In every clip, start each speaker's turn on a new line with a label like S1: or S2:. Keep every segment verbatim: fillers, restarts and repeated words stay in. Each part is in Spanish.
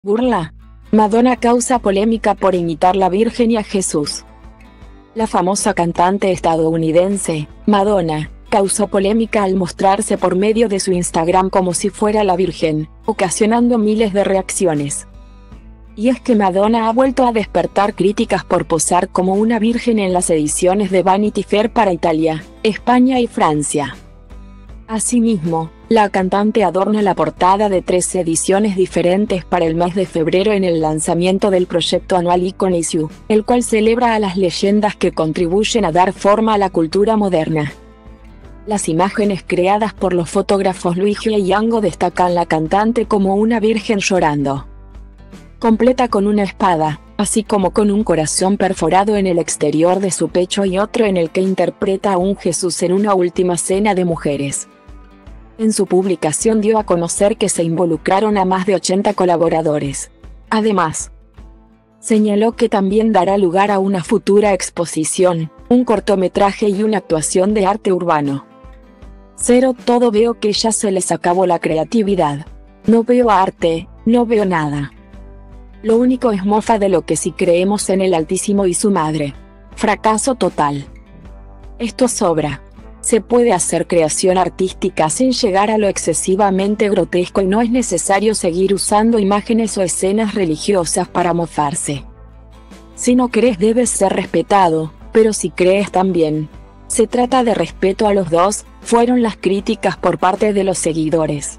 S1: Burla. Madonna causa polémica por imitar la Virgen y a Jesús. La famosa cantante estadounidense, Madonna, causó polémica al mostrarse por medio de su Instagram como si fuera la Virgen, ocasionando miles de reacciones. Y es que Madonna ha vuelto a despertar críticas por posar como una virgen en las ediciones de Vanity Fair para Italia, España y Francia. Asimismo, la cantante adorna la portada de tres ediciones diferentes para el mes de febrero en el lanzamiento del proyecto anual Icon Issue, el cual celebra a las leyendas que contribuyen a dar forma a la cultura moderna. Las imágenes creadas por los fotógrafos Luigi y Yango destacan la cantante como una virgen llorando, completa con una espada, así como con un corazón perforado en el exterior de su pecho y otro en el que interpreta a un Jesús en una última cena de mujeres. En su publicación dio a conocer que se involucraron a más de ochenta colaboradores. Además, señaló que también dará lugar a una futura exposición, un cortometraje y una actuación de arte urbano. Cero todo veo que ya se les acabó la creatividad. No veo arte, no veo nada. Lo único es mofa de lo que sí creemos en el Altísimo y su madre. Fracaso total. Esto sobra. Se puede hacer creación artística sin llegar a lo excesivamente grotesco y no es necesario seguir usando imágenes o escenas religiosas para mofarse. Si no crees debes ser respetado, pero si crees también. Se trata de respeto a los dos, fueron las críticas por parte de los seguidores.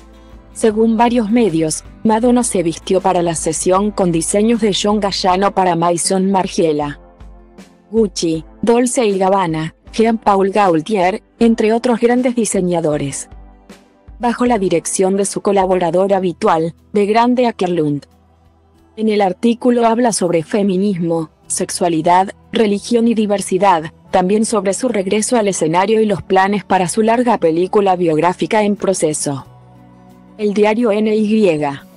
S1: Según varios medios, Madonna se vistió para la sesión con diseños de John Galliano para Maison Margiela, Gucci, Dolce y Gabbana, Jean-Paul Gaultier, entre otros grandes diseñadores, bajo la dirección de su colaborador habitual, de Grande Akerlund. En el artículo habla sobre feminismo, sexualidad, religión y diversidad, también sobre su regreso al escenario y los planes para su larga película biográfica en proceso. El diario N Y